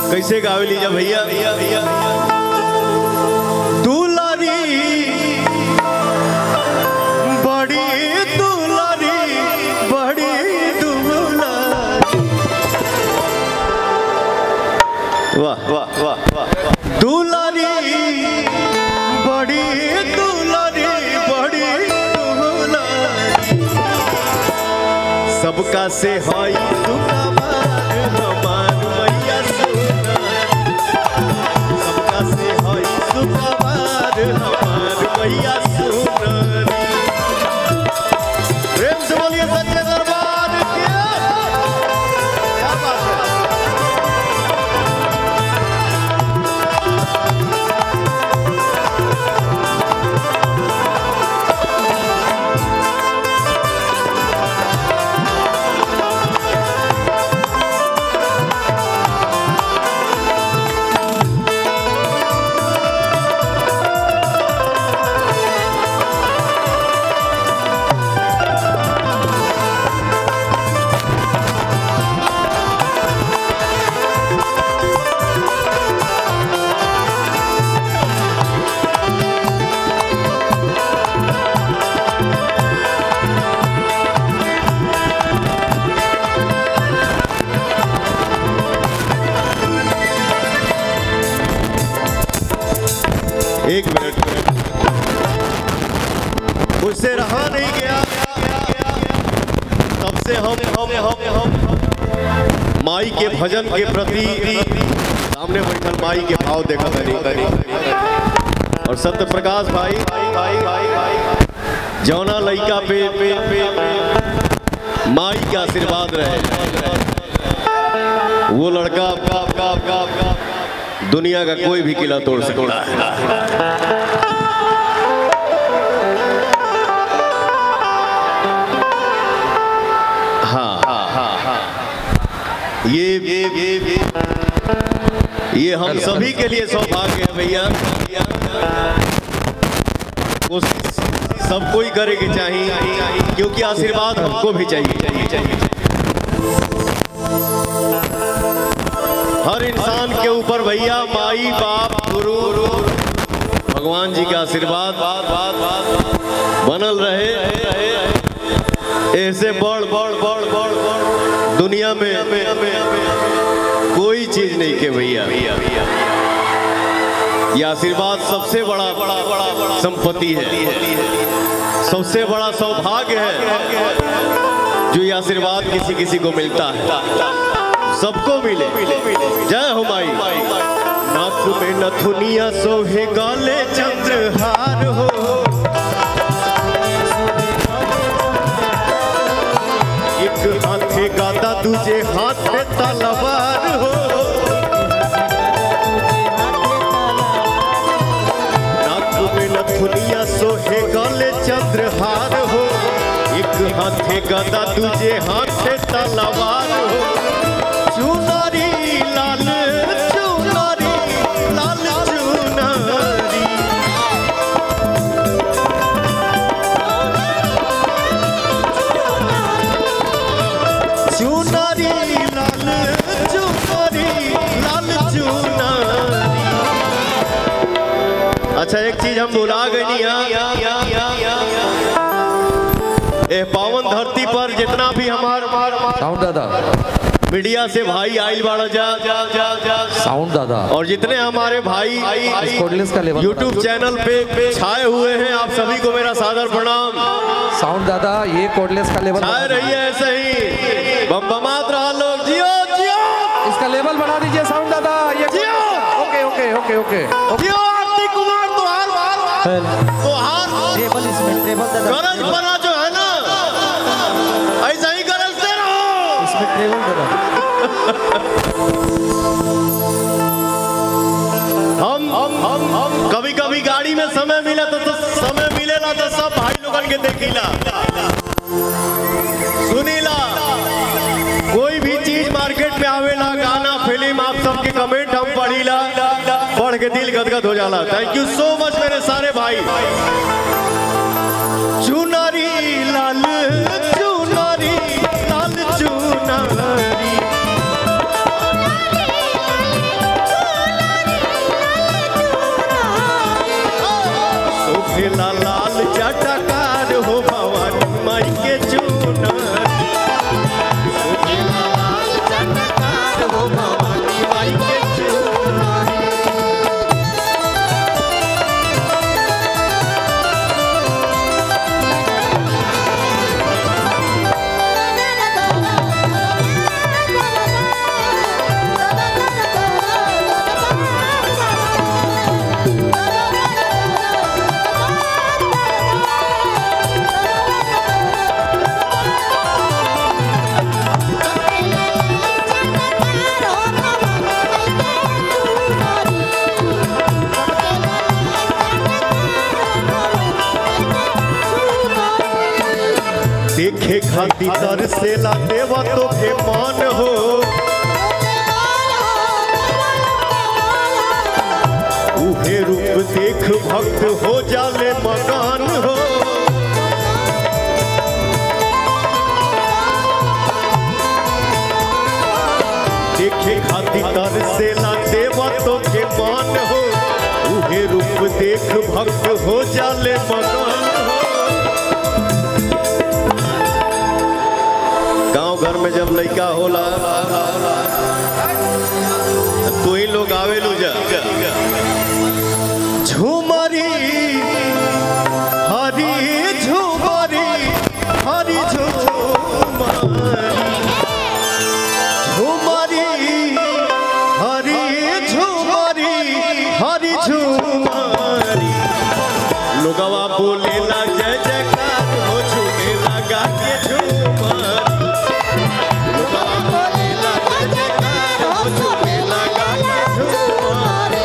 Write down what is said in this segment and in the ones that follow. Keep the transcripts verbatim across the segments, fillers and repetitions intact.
कैसे गावे लीजिए भैया भैया भैया दुलारी बड़ी दुलारी बड़ी दुलारी। वाह वाह वाह वाह। दुलारी बड़ी दुलारी बड़ी दुलारी सबका से हई सुखबार हमार मैया सोना। सबका से हई सुखबार हमार मैया सोना। प्रेम से बोलिए सच्चे दरबार की। क्या बात है। एक मिनट उससे रहा नहीं गया तब से हम हम हम हम माई के भजन के प्रति सामने बैठल माई के भाव देखा करी। और सत्य प्रकाश भाई जौना लइका पे, पे, पे, पे माई का आशीर्वाद रहे वो लड़का का, का, का, का, दुनिया का कोई भी किला तोड़ सकता है। हाँ हाँ हाँ हाँ ये ये ये ये हम सभी के लिए सौभाग्य है भैया। कोशिश सब कोई करे के चाहिए क्योंकि आशीर्वाद हमको भी चाहिए चाहिए। हर इंसान के ऊपर भैया माई बाप गुरु भगवान जी का आशीर्वाद बनल रहे। ऐसे बड़ बड़ बड़ बड़ दुनिया में कोई चीज नहीं के भैया। ये आशीर्वाद सबसे बड़ा बड़ा संपत्ति है, सबसे बड़ा सौभाग्य है जो ये आशीर्वाद किसी किसी को मिलता है। सबको मिले जय हो माई। नाक में नथुनिया सोहे गाले चंद्रहार हो। एक हाथे गादा दूजे हाथ में तलवार हो। नाक में नथुनिया सोहे गाले चंद्रहार हो। एक हाथे गादा दूजे हाथ में तलवार हो। चुनारी लाल चुनारी लाल चुनारी चुनारी लाल चुनारी लाल चुनारी। अच्छा एक चीज हम भुला गए नहीं ए पावन धरती पर जितना भी हमार साउंड दादा मीडिया से भाई आइल बाड़ा जा जा जा जा साउंड दादा और जितने हमारे भाई यूट्यूब चैनल पे छाए हुए हैं आप सभी को मेरा सादर प्रणाम। साउंड दादा ये कोडलेस का लेवल छाए रहिए ऐसे ही बम बमात रहा लोग। जियो जियो इसका लेवल बढ़ा दीजिए साउंड दादा। ये जियो ओके ओके ओके ओके जियो आरती कुमार तो हार तो हार टेबल इसमें टेबल दादा गरज बना जो है ना ऐसा ही गरजते रहो इसमें टेबल दादा। हम हम हम हम कभी कभी गाड़ी में समय मिला तो, तो समय मिलेला तो सब भाई लोगन के देखीला सुनीला। कोई भी चीज मार्केट में आवेला गाना फिल्म आप सबके कमेंट हम पढ़ीला पढ़ के दिल गदगद हो जाला। थैंक यू सो मच मेरे सारे भाई। चुनारी लाल चुनारी लाल चुनारी देखे खाती तर से ला देवा तो के मान हो उहे रूप देख भक्त हो जाले मकान हो देखे खाती तर से ला देवा तो के मान हो उहे रूप देख भक्त हो जाले मकान हो। गांव घर में जब लड़का होला तो ही लोग आवे लो जा झूमरी हरी झूमरी हरी झूमरी झूमरी हरी झूमरी हरी झूमरी लोगवा बोले ला जय जयकार हो झूमे लगा के झूमरी लोगवा बोले ला जय जयकार हो झूमे लगा के झूमरी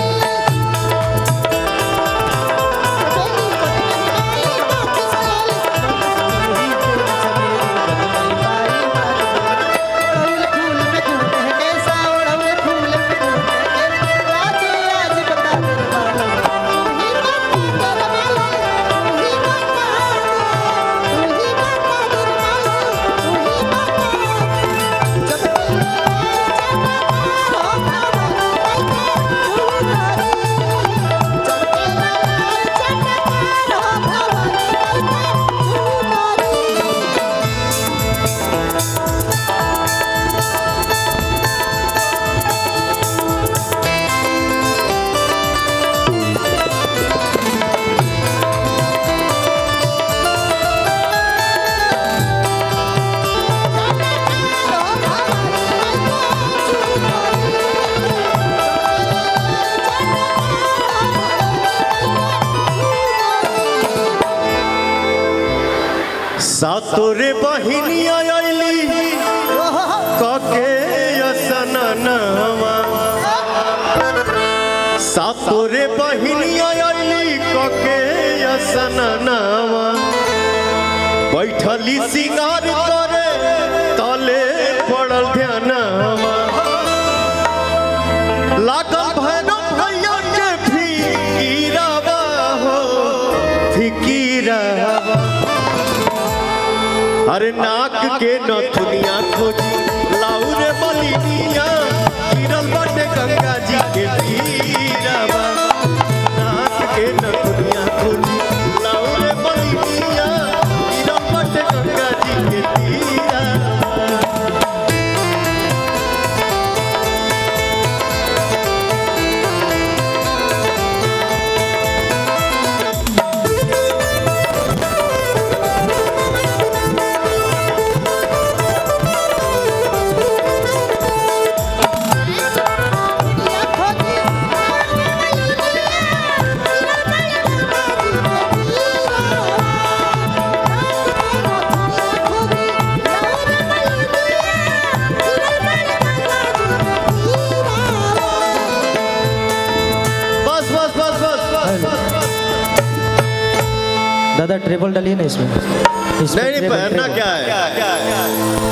सातोरे बहिनिया आइली कके असननवा सातोरे बहिनिया आइली कके असननवा बैठली सिंगार करे तले पड़ल ध्यानवा लागल भैरव भैया के फिकीरावा हो फिकीरावा अरे नाक के नथुनिया खोजी लाउरे मलिनिया गिरल बाटे गंगा जी के तीरवा नाक के नथुनिया खोजी लाउरे मलिनिया गिरल बाटे गंगा जी के तीरवा दादा ट्रेबल डालिए ना इसमें, इसमें नहीं नहीं पहनना क्या है।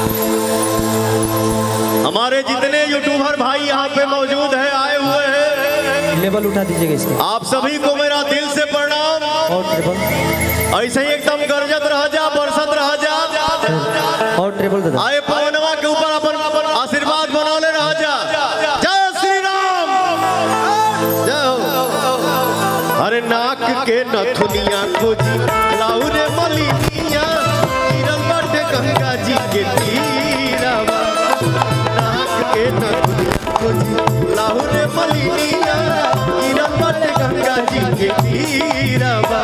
हमारे जितने यूट्यूबर भाई यहाँ पे मौजूद हैं आए हुए हैं लेवल उठा दीजिएगा इसका। आप सभी को मेरा दिल से प्रणाम और ट्रेबल ऐसे ही एकदम गरजत रह जा बरसत रह जा और ट्रेबल दादा आए पवनवा के ऊपर अपन आशीर्वाद बनौले रह जा। जय श्री राम जय हो। अरे नाक के नथुनिया खोजी लाउरे मलिनिया गिरल बाटे गंगा जी के तीरवा नाक के नथुनिया खोजी लाउरे मलिनिया गिरल बाटे गंगा जी के तीरवा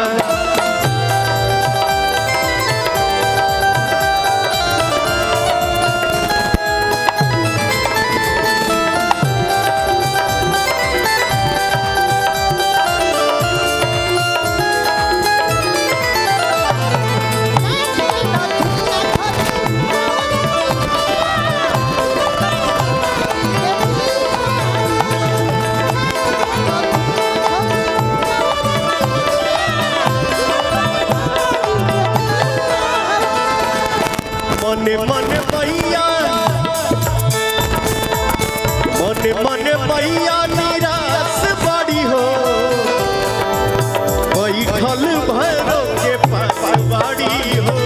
मैया निराश बड़ी हो बैठल भैरव के पास बाड़ी हो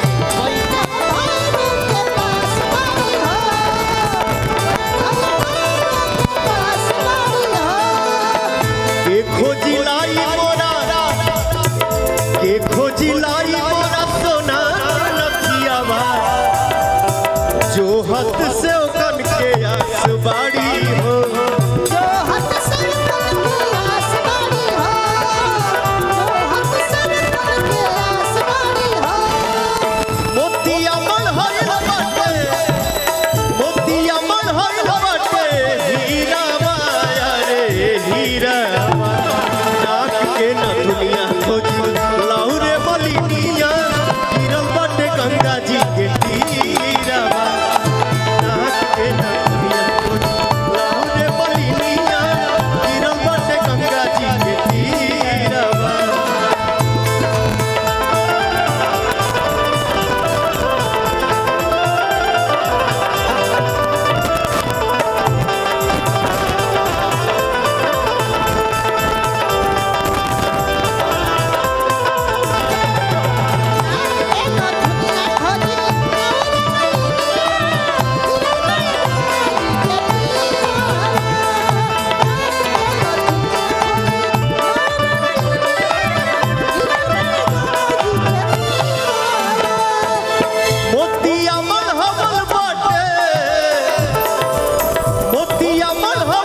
के खोजिलाई मोरा के खोजिलाई मोरा सोना नथियावा जो हद से कन के आस बाड़ी हो जो हद से कन के आस बाड़ी हो जो हद से कन के आस बाड़ी हो मोतिया मन हर बाटे मोतिया मन हर बाटे हीरा माया रे हीरा नाक के न दुनिया खोजी लाहू रे बलिनिया गिरल बाटे गंगा जी के तीरा नाक के न दुनिया खोजी लाहू रे बलिनिया गिरल बाटे गंगा जी के तीरा मोतिया मन हवल बाटे मोतिया मन